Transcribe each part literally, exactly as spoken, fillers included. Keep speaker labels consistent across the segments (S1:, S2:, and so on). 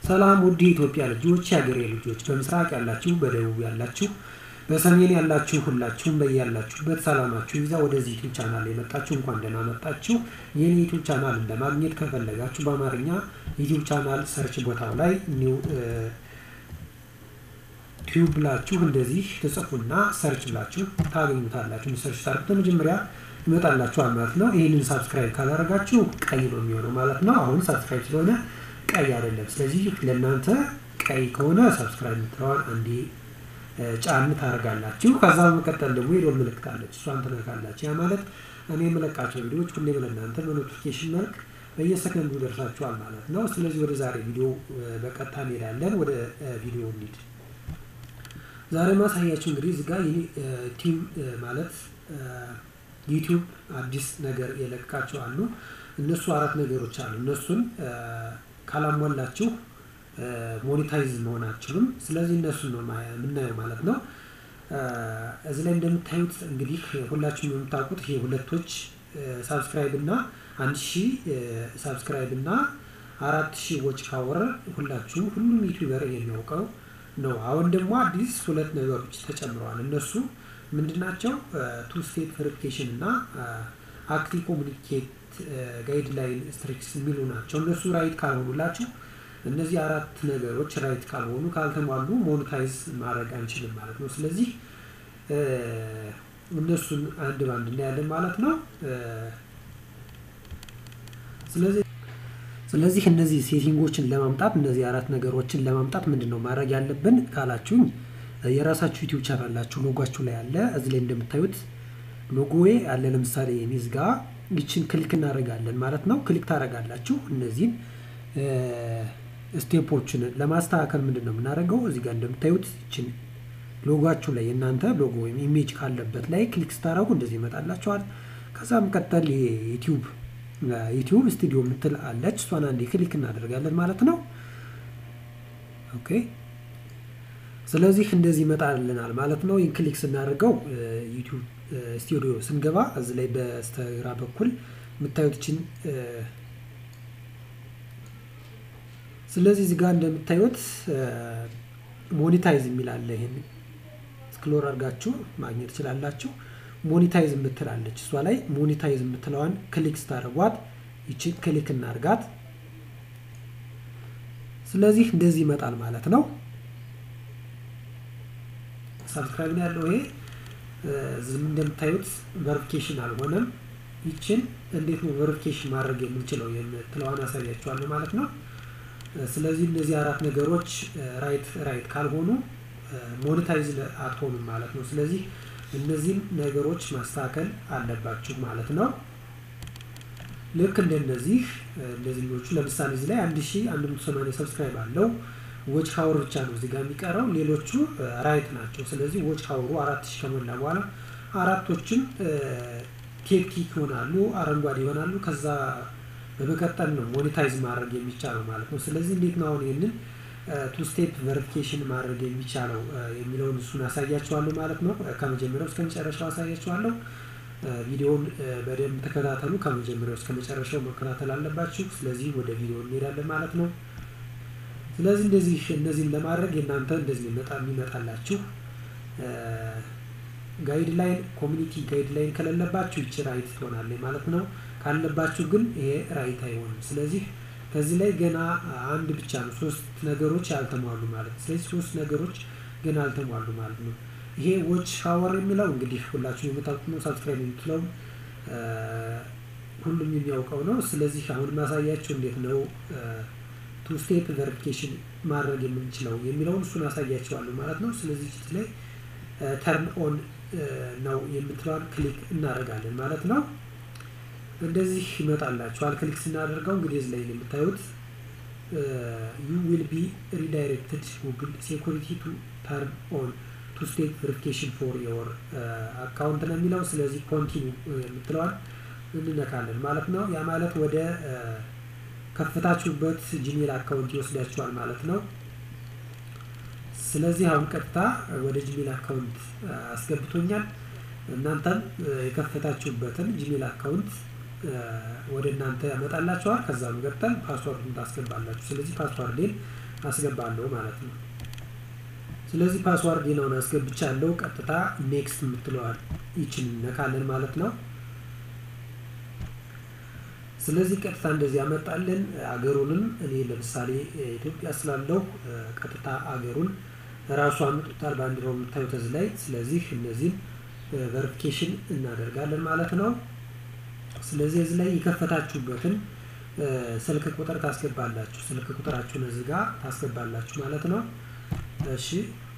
S1: ሰላም ውድ ኢትዮጵያ ልጆች ያገሬ ልጆች በምስራቅ ያላችሁ በደቡብ ያላችሁ በሰሜን ያላችሁ ሁላችሁም በያላችሁበት ሰላማችሁ ይዛ ወደዚህ ዩቲዩብ ቻናል የመጣችሁ እንኳን ደህና መጣችሁ። የኔ ዩቲዩብ ቻናል እንደማግኘት ከፈለጋችሁ በአማርኛ ዩቲዩብ ቻናል ሰርች ቦታው ላይ ኒው ቲዩብ ብላችሁ እንደዚህ ተጽፉና ሰርች ብላችሁ ታገኙታላችሁ። ሰርች ታርጉት መጀመሪያ ይመጣላችኋል ማለት ነው። ይሄንን ሰብስክራይብ ካላደረጋችሁ ቀይ ነው የሚሆነው ማለት ነው። አሁን ሰብስክራይብ ስለሆነ ቀይ አይደለም። ስለዚህ ለእናንተ ቀይ ከሆነ ሰብስክራይብ ምትለዋል አንዴ ጫን ታደርጋላችሁ። ከዛ በመቀጠል ደግሞ የደወል ምልክት አለች እሷን ትነካላችሁ። ያ ማለት እኔ የምለቃቸው ቪዲዮዎች ሁሌ ለእናንተ በኖቲፊኬሽን መልክ በየሰከንዱ ይደርሳችኋል ማለት ነው። ስለዚህ ወደ ዛሬ ቪዲዮ በቀጥታ እንሄዳለን። ወደ ቪዲዮ እንሂድ። ዛሬ ማሳያችሁ እንግዲህ እዚህ ጋር ቲም ማለት ዩቲዩብ አዲስ ነገር የለቃቸው አሉ። እነሱ አራት ነገሮች አሉ። እነሱን ካላሟላችሁ ሞኔታይዝ መሆናችሁም ስለዚህ እነሱ ነው የምናየው ማለት ነው። እዚህ ላይ እንደምታዩት እንግዲህ ሁላችሁም የምታውቁት ይሄ ሁለቶች ሰብስክራይብ እና አንድ ሺህ ሰብስክራይብ እና አራት ሺህ ዎች ካወረ ሁላችሁም ሁሉም ዩቲዩበር የሚያውቀው ነው። አሁን ደግሞ አዲስ ሁለት ነገሮች ተጨምረዋል። እነሱ ምንድናቸው? ቱ ስቴፕ ቬሪፊኬሽን እና አክቲቭ ኮሙኒኬት ጋይድላይን ስትሪክስ የሚሉ ናቸው። እነሱ ራይት ካልሆኑላችሁ እነዚህ አራት ነገሮች ራይት ካልሆኑ ካልተሟሉ ሞኔታይዝ ማድረግ አንችልም ማለት ነው። ስለዚህ እነሱን አንድ ባንድ እናያለን ማለት ነው። ስለዚህ ስለዚህ እነዚህ ሴቲንጎችን ለማምጣት እነዚህ አራት ነገሮችን ለማምጣት ምንድነው ማድረግ ያለብን ካላችሁ የራሳችሁ ዩቲዩብ ቻናል አላችሁ ሎጓችሁ ላይ አለ። እዚህ ላይ እንደምታዩት ሎጎዬ አለ። ለምሳሌ እዚህ ጋር ይችን ክሊክ እናደርጋለን ማለት ነው። ክሊክ ታደርጋላችሁ። እነዚህን ስቴፖችን ለማስተካከል ምንድነው የምናደርገው? እዚህ ጋር እንደምታዩት ይችን ሎጓችሁ ላይ እናንተ ሎጎ ወይም ኢሜጅ ካለበት ላይ ክሊክ ስታደርጉ እንደዚህ ይመጣላችኋል። ከዛ መቀጠል የዩቲዩብ ዩቲዩብ ስቱዲዮ ምትል አለች። እሷን አንዴ ክሊክ እናደርጋለን ማለት ነው። ኦኬ ስለዚህ እንደዚህ ይመጣልናል ማለት ነው። ይሄን ክሊክ ስናደርገው ዩቲዩብ ስቱዲዮ ስንገባ እዚህ ላይ በስተግራ በኩል የምታዩት ይችን ስለዚህ እዚህ ጋር እንደምታዩት ሞኔታይዝ የሚል አለ። ይሄን ስክሮል አድርጋችሁ ማግኘት ትችላላችሁ። ሞኔታይዝ የምትላለች እሷ ላይ ሞኔታይዝ የምትለዋን ክሊክ ስታደርጓት ይቺ ክሊክ እናርጋት። ስለዚህ እንደዚህ ይመጣል ማለት ነው። ሰብስክራይብ ነው ያለው። ይሄ ዝም እንደምታዩት ቬሪፊኬሽን አልሆነም። ይችን እንዴት ነው ቬሪፊኬሽን ማድረግ የምንችለው የምትለዋን አሳያችኋለሁ ማለት ነው። ስለዚህ እነዚህ አራት ነገሮች ራይት ራይት ካልሆኑ ሞኔታይዝ አትሆኑም ማለት ነው። ስለዚህ እነዚህን ነገሮች ማስተካከል አለባችሁ ማለት ነው። ልክ እንደነዚህ እንደዚህኞቹ ለምሳሌ እዚህ ላይ አንድ ሺህ አንድ መቶ ሰማንያ ሰብስክራይብ አለው። ዎች ካወር ብቻ ነው እዚህ ጋር የሚቀረው፣ ሌሎቹ ራይት ናቸው። ስለዚህ ዎች ካወሩ አራት ሺህ ከሞላ በኋላ አራቶችን ቴክቲክ ይሆናሉ፣ አረንጓዴ ይሆናሉ። ከዛ በመቀጠል ነው ሞኔታይዝ ማድረግ የሚቻለው ማለት ነው። ስለዚህ እንዴት ነው አሁን ይሄንን ቱ ስቴፕ ቬሪፊኬሽን ማድረግ የሚቻለው የሚለውን እሱን አሳያችኋለሁ ማለት ነው። ከመጀመሪያው እስከ መጨረሻው አሳያችኋለሁ። ቪዲዮውን በደንብ ተከታተሉ። ከመጀመሪያው እስከ መጨረሻው መከታተል አለባችሁ። ስለዚህ ወደ ቪዲዮ እንሄዳለን ማለት ነው። ስለዚህ እንደዚህ እነዚህን ለማድረግ የእናንተ እንደዚህ መጣ የሚመጣላችሁ ጋይድላይን ኮሚኒቲ ጋይድላይን ከሌለባችሁ ይቺ ራይት ትሆናለች ማለት ነው። ካለባችሁ ግን ይሄ ራይት አይሆንም። ስለዚህ ከዚህ ላይ ገና አንድ ብቻ ነው ሶስት ነገሮች ያልተሟሉ ማለት ነው። ስለዚህ ሶስት ነገሮች ገና አልተሟሉ ማለት ነው። ይሄ ዎች ሻወር የሚለው እንግዲህ ሁላችሁም የምታውቁት ነው። ሰብስክራይብ የምትለው ሁሉም የሚያውቀው ነው። ስለዚህ አሁን ማሳያችሁ እንዴት ነው ቱ ስቴፕ ቬሪፊኬሽን ማድረግ የምንችለው የሚለውን እሱን አሳያችኋለሁ ማለት ነው። ስለዚህ እዚህ ላይ ተርን ኦን ነው የምትለዋን ክሊክ እናደርጋለን ማለት ነው። እንደዚህ ይመጣላችኋል። ክሊክ ስናደርገው እንግዲህ እዚህ ላይ የምታዩት you will be redirected Google security to turn on two step verification for your account ነው የሚለው። ስለዚህ ኮንቲኒው የምትለዋን እንነካለን ማለት ነው። ያ ማለት ወደ ከፍታችሁበት ጂሜል አካውንት ይወስዳችኋል ማለት ነው። ስለዚህ አሁን ቀጥታ ወደ ጂሜል አካውንት አስገብቶኛል። እናንተም የከፈታችሁበትን ጂሜል አካውንት ወደ እናንተ ያመጣላችኋል። ከዛ መቀጠል ፓስወርዱን ታስገባላችሁ። ስለዚህ ፓስወርዴን አስገባለሁ ማለት ነው። ስለዚህ ፓስዋርድ ነው አስገብቻለሁ። ቀጥታ ኔክስት የምትለዋል ይችን ነካለን ማለት ነው። ስለዚህ ቀጥታ እንደዚህ ያመጣልን። አገሩንም እኔ ለምሳሌ ኢትዮጵያ ስላለው ቀጥታ አገሩን ራሱ አምጥቷል ባንዲራው የምታዩት እዚህ ላይ። ስለዚህ እነዚህ ቬሪፊኬሽን እናደርጋለን ማለት ነው። ስለዚህ እዚህ ላይ የከፈታችሁበትን ስልክ ቁጥር ታስገባላችሁ። ስልክ ቁጥራችሁን እዚህ ጋር ታስገባላችሁ ማለት ነው። እሺ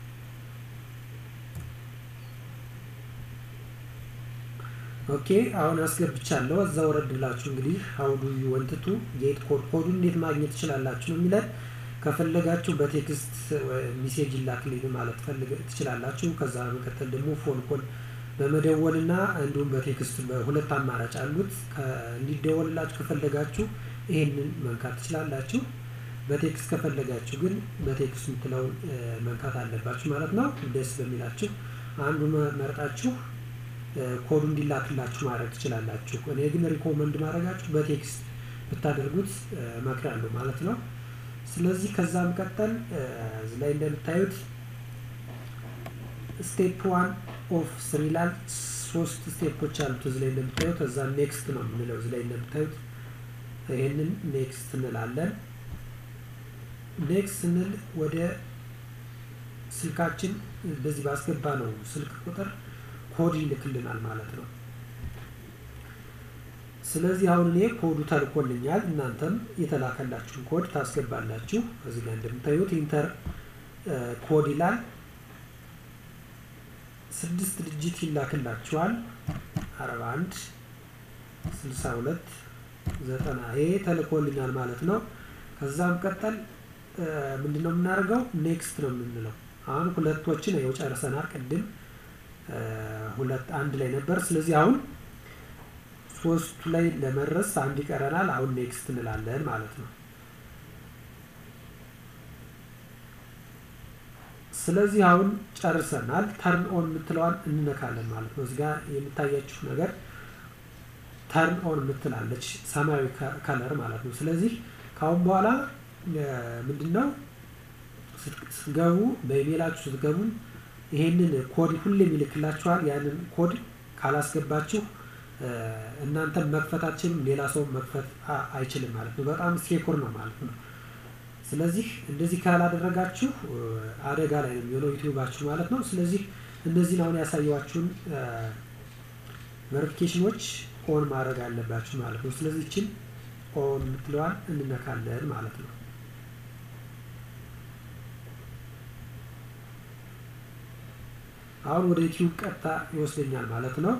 S1: ኦኬ አሁን አስገብቻለሁ። እዛው ወረድላችሁ እንግዲህ how do you want to get code ኮዱን እንዴት ማግኘት ትችላላችሁ ነው የሚለን። ከፈለጋችሁ በቴክስት ሜሴጅ ላክልኝ ማለት ፈልገ ትችላላችሁ። ከዛ በመቀጠል ደግሞ ፎን ኮል በመደወልና እንዲሁም በቴክስት በሁለት አማራጭ አሉት። እንዲደወልላችሁ ከፈለጋችሁ ይሄንን መንካት ትችላላችሁ። በቴክስት ከፈለጋችሁ ግን በቴክስት የምትለውን መንካት አለባችሁ ማለት ነው። ደስ በሚላችሁ አንዱ መርጣችሁ ኮዱ እንዲላክላችሁ ማድረግ ትችላላችሁ። እኔ ግን ሪኮመንድ ማድረጋችሁ በቴክስት ብታደርጉት እመክራለሁ ማለት ነው። ስለዚህ ከዛም ቀጠል እዚህ ላይ እንደምታዩት ስቴፕ ዋን ኦፍ ስሪ ላይ ሶስት ስቴፖች አሉት። እዚህ ላይ እንደምታዩት እዛ ኔክስት ነው የምንለው። እዚህ ላይ እንደምታዩት ይሄንን ኔክስት እንላለን። ኔክስት ስንል ወደ ስልካችን በዚህ ባስገባ ነው ስልክ ቁጥር ኮድ ይልክልናል ማለት ነው። ስለዚህ አሁን እኔ ኮዱ ተልኮልኛል። እናንተም የተላከላችሁን ኮድ ታስገባላችሁ። እዚህ ጋር እንደምታዩት ኢንተር ኮድ ይላል። ስድስት ዲጂት ይላክላችኋል። አርባ አንድ ስልሳ ሁለት ዘጠና ይሄ ተልኮልኛል ማለት ነው። ከዛም ቀጠል ምንድነው የምናደርገው? ኔክስት ነው የምንለው። አሁን ሁለቶችን ያው ጨርሰናል። ቅድም ሁለት አንድ ላይ ነበር። ስለዚህ አሁን ሶስቱ ላይ ለመድረስ አንድ ይቀረናል። አሁን ኔክስት እንላለን ማለት ነው። ስለዚህ አሁን ጨርሰናል። ተርን ኦን የምትለዋን እንነካለን ማለት ነው። እዚህ ጋር የምታያችሁ ነገር ተርን ኦን የምትላለች ሰማያዊ ከለር ማለት ነው። ስለዚህ ካሁን በኋላ ምንድነው ስትገቡ በኢሜላችሁ ስትገቡ ይሄንን ኮድ ሁሌም ይልክላችኋል። ያንን ኮድ ካላስገባችሁ እናንተ መክፈታችን ሌላ ሰው መክፈት አይችልም ማለት ነው። በጣም ሴኩር ነው ማለት ነው። ስለዚህ እንደዚህ ካላደረጋችሁ አደጋ ላይ ነው የሚሆነው ዩቲዩባችሁ ማለት ነው። ስለዚህ እነዚህን አሁን ያሳየዋችሁን ቬሪፊኬሽኖች ኦን ማድረግ አለባችሁ ማለት ነው። ስለዚህ እቺን ኦን የምትለዋን እንነካለን ማለት ነው። አሁን ወደ ዩቲዩብ ቀጥታ ይወስደኛል ማለት ነው።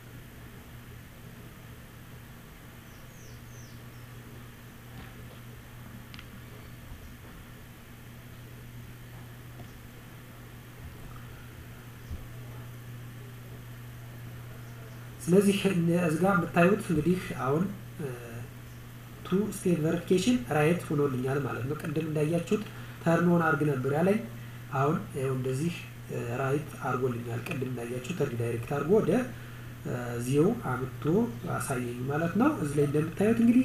S1: ስለዚህ እዚህ ጋር የምታዩት እንግዲህ አሁን ቱ ስቴፕ ቬሪፊኬሽን ራይት ሆኖልኛል ማለት ነው። ቅድም እንዳያችሁት ተርን ኦን አድርግ ነበር ያለኝ። አሁን ይኸው እንደዚህ ራይት አድርጎልኛል። ቅድም እንዳያችሁት ሪዳይሬክት አድርጎ ወደ ዚው አምጥቶ አሳየኝ ማለት ነው። እዚህ ላይ እንደምታዩት እንግዲህ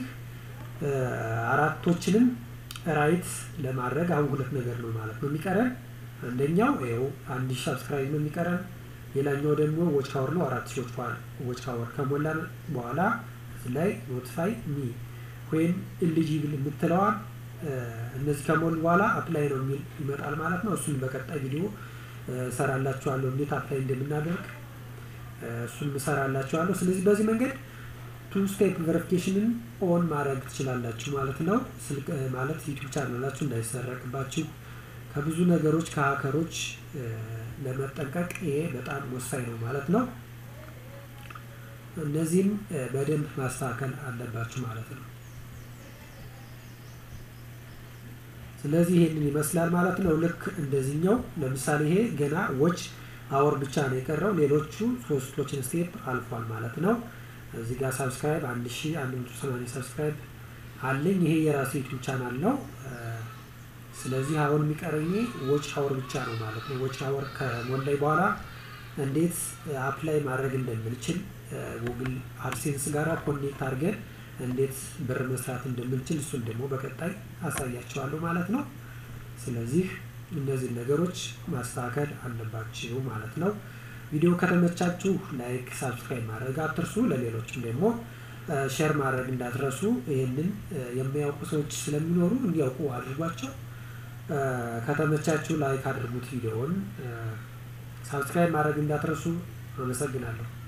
S1: አራቶችንም ራይት ለማድረግ አሁን ሁለት ነገር ነው ማለት ነው የሚቀረን። አንደኛው ይኸው አንድ ሺህ ሰብስክራይብ ነው የሚቀረን። ሌላኛው ደግሞ ዎች አወር ነው። አራት ሺህ ዎች አወር ከሞላን በኋላ እዚህ ላይ ኖቲፋይ ሚ ወይም ኤሊጂብል የምትለዋል እነዚህ ከሞሉ በኋላ አፕላይ ነው የሚል ይመጣል ማለት ነው። እሱን በቀጣይ ቪዲዮ ሰራላችኋለሁ እንዴት አፕላይ እንደምናደርግ እሱን ሰራላችኋለሁ። ስለዚህ በዚህ መንገድ ቱ ስቴፕ ቬሪፊኬሽንን ኦን ማድረግ ትችላላችሁ ማለት ነው። ስልክ ማለት ዩቲዩብ ቻናላችሁ እንዳይሰረቅባችሁ ከብዙ ነገሮች ከሀከሮች ለመጠንቀቅ ይሄ በጣም ወሳኝ ነው ማለት ነው። እነዚህም በደንብ ማስተካከል አለባችሁ ማለት ነው። ስለዚህ ይሄንን ይመስላል ማለት ነው። ልክ እንደዚህኛው ለምሳሌ ይሄ ገና ዎች አወር ብቻ ነው የቀረው። ሌሎቹ ሶስቶችን ስቴፕ አልፏል ማለት ነው። እዚህ ጋር ሰብስክራይብ አንድ ሺህ አንድ መቶ ሰማንያ ሰብስክራይብ አለኝ። ይሄ የራሴ ዩቲዩብ ቻናል ነው። ስለዚህ አሁን የሚቀረኝ ዎች አወር ብቻ ነው ማለት ነው። ዎች አወር ከሞላኝ በኋላ እንዴት አፕላይ ማድረግ እንደምንችል ጉግል አድሴንስ ጋር ኮኔክት አድርገን እንዴት ብር መስራት እንደምንችል እሱን ደግሞ በቀጣይ አሳያችኋለሁ ማለት ነው። ስለዚህ እነዚህ ነገሮች ማስተካከል አለባችሁ ማለት ነው። ቪዲዮ ከተመቻችሁ ላይክ ሰብስክራይብ ማድረግ አትርሱ። ለሌሎችም ደግሞ ሼር ማድረግ እንዳትረሱ። ይሄንን የሚያውቁ ሰዎች ስለሚኖሩ እንዲያውቁ አድርጓቸው። ከተመቻችሁ ላይክ አድርጉት ቪዲዮውን። ሰብስክራይብ ማድረግ እንዳትረሱ። አመሰግናለሁ።